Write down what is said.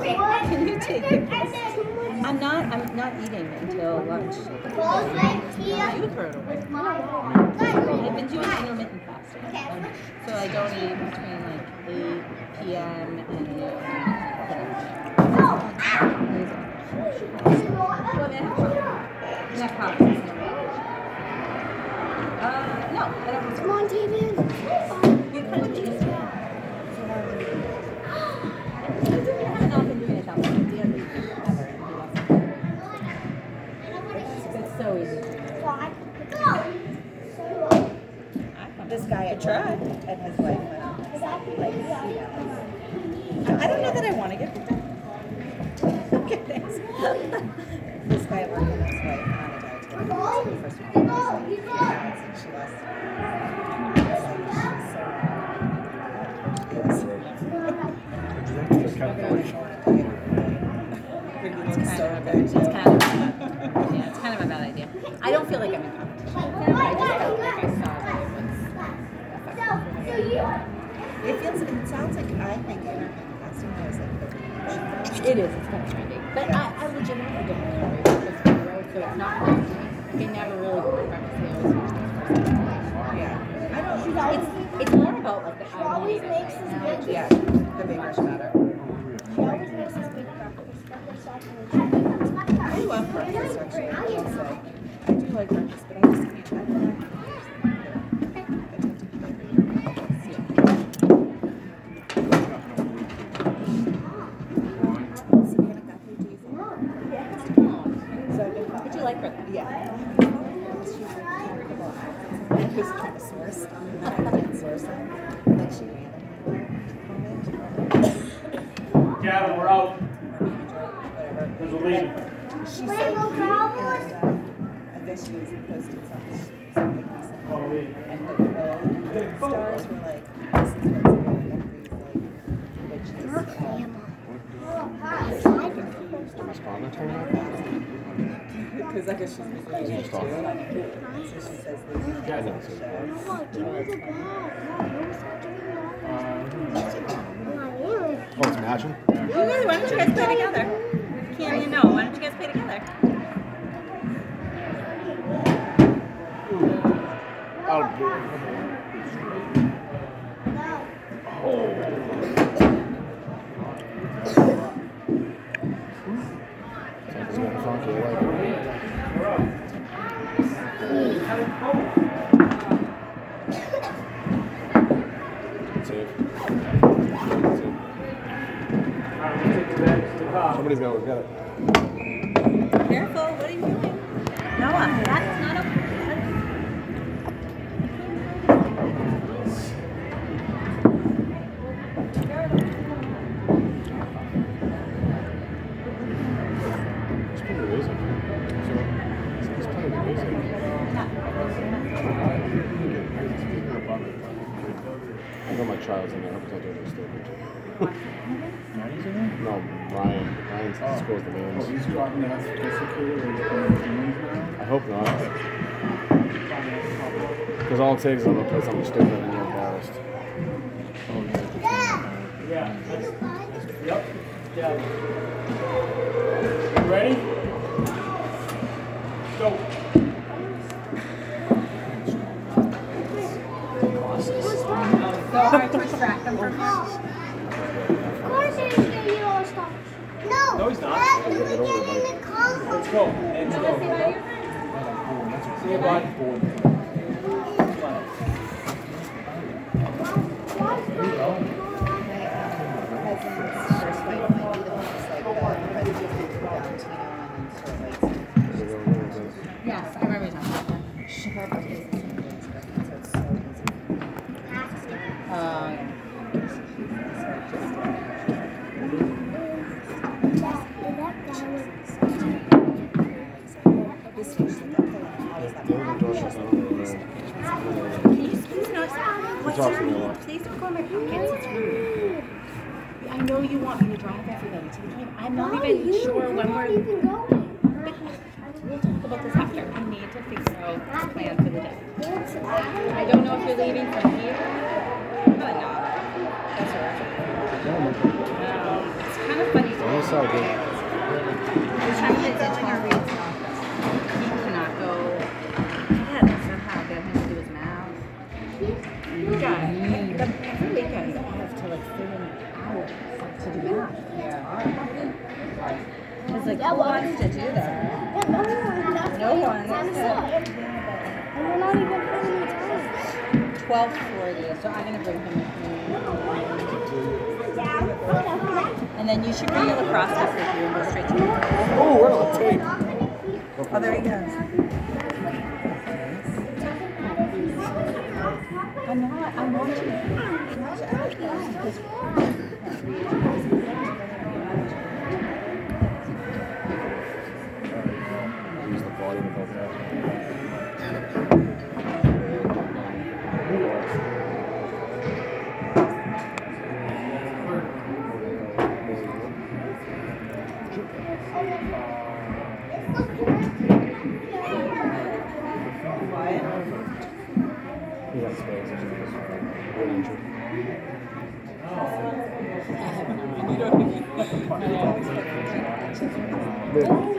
Can you take it? I'm not eating until lunch. You throw it away. I've been doing intermittent fasting. So I don't eat between like 8 p.m. and noon. No, I don't. Come on, David. You put it in. I've not been doing it that much. It's so easy. This guy I tried, and his wife went out. Like, I don't know that I want to get them. Okay, thanks. This guy at work and his wife went on a diet together. The first one. She lost. It's kind of a bad idea. I don't feel like I'm in competition. I just felt like I saw that it was. It sounds like I think intermittent fasting is like the it is. It's kind of trendy, but I legitimately don't know because so it's not like I never really go to breakfast meals. Yeah, I don't. It's more about like the She always makes this big. Yeah, the bigger is better. She always makes this big breakfast. I love breakfast actually. I do like breakfast, but I just can't. I don't know. Did you like her? Yeah. I was trying to source. I can't source them. Like she ran Gavin, we're out. There's a lead. She said, and I guess she was posted something recently. And the stars were like, this is what's going on. Which is, because I guess she's been doing it too. So she says these are the Oh, it's matching? Oh, really? Why don't you guys play together? Can't you know? Why don't you guys play together? Somebody's got to get it. Careful, what are you doing? Noah, that's not okay. It's pretty amazing. It's pretty amazing. I know my child's in there. I hope he's not doing anything stupid. No, Ryan. Ryan's scores the names. He's dropping that sophisticated or I hope not. Because all it takes is I'm going to play something stupid and you're embarrassed. Yeah. Yep. Yeah. You ready? Go. So hard to distract them from Of course there's the yellow stuff. No! No, he's not. Dad, we get in the car. Let's go. Let's go. See you, bud. first fight might be the one that's like the Valentino and sort of like. Yes, I remember talking about that. Her birthday is the same day as Kristen, so it's so easy. This is the Please don't go in my pockets. It's rude. I know you want me to drive everybody to the game. I'm not even sure when we're. We'll talk about this after. I need to figure out the plan for the day. I don't know if you're leaving from here. Probably not. That's all right. It's kind of funny. all good. He's trying to get to our reads. He cannot go. Yeah, that's somehow get him to do his math. But every weekend I have to like fit in hours to do math. It's like, who wants to do that? No one. And we're not even putting the time. 12:40, so I'm gonna bring him with me. And then you should bring your lacrosse stuff with you and go straight to the Oh, we're on tape. Oh, there he goes. I'm watching it. Use the volume above that. He got space. Really injured. You don't even.